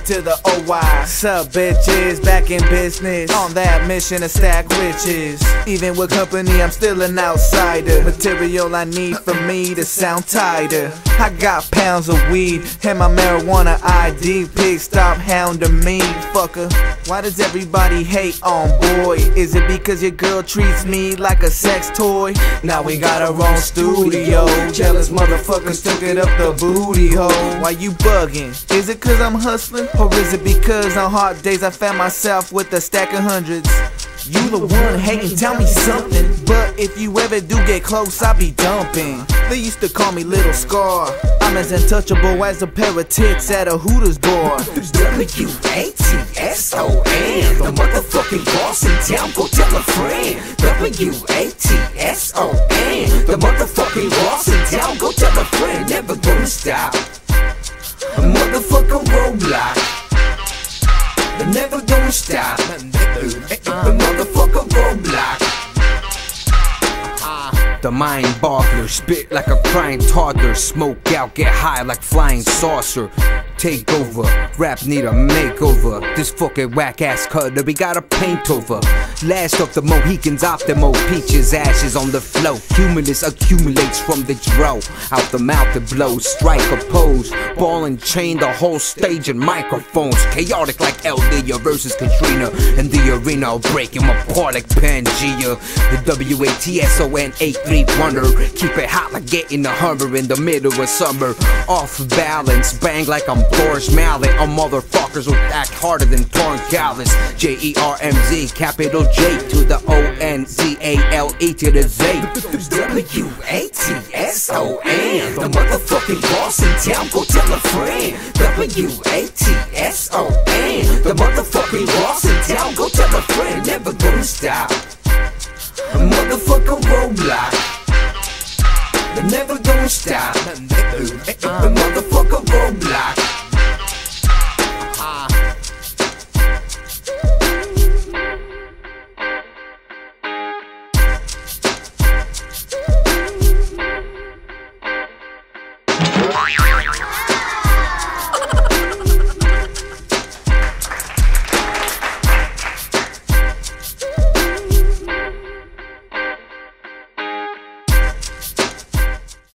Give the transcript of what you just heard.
to the OY. Sup bitches, back in business, on that mission to stack riches. Even with company, I'm still an outsider. Material I need for me to sound tighter. I got pounds of weed and my marijuana ID. Pigs stop hounding me, fucker. Why does everybody hate on boy? Is it because your girl treats me like a sex toy? Now we got our own studio. Jealous motherfuckers took it up the booty hole. Why you bugging? Is it cause I'm hustling? Or is it because on hard days I found myself with a stack of hundreds? You the one hating, tell me something. But if you ever do get close, I be dumping. They used to call me Little Scar. I'm as untouchable as a pair of tits at a Hooters bar. W.A.T.S.O.N, the motherfucking boss in town, go tell a friend. W.A.T.S.O.N, the motherfucking boss in town, go tell a friend. Never gonna stop. Motherfucking roadblock. They're never gonna stop. The motherfucker roadblock. The mind boggler, spit like a crying toddler. Smoke out, get high like flying saucer. Take over, rap need a makeover. This fucking whack ass cutter we gotta paint over. Last of the Mohicans, optimal peaches, ashes on the flow. Cumulus accumulates from the draw. Out the mouth it blows, strike a pose. Ball and chain, the whole stage and microphones. Chaotic like Eldia versus Katrina. In the arena, I'll break him apart like Pangea. The W.A.T.S.O.N 8-3 wonder. Keep it hot like getting a Hummer in the middle of summer. Off balance, bang like I'm Boris Mallet. On motherfuckers who act harder than torn callous. JERMZ, capital J to the O-N-Z-A-L-E to the Z. W.A.T.S.O.N, the motherfucking boss in town, go tell a friend. W.A.T.S.O.N, the motherfucking boss in town, go tell a friend. Never gonna stop. Motherfucking roadblock. They're never gonna stop. The motherfucker roadblock.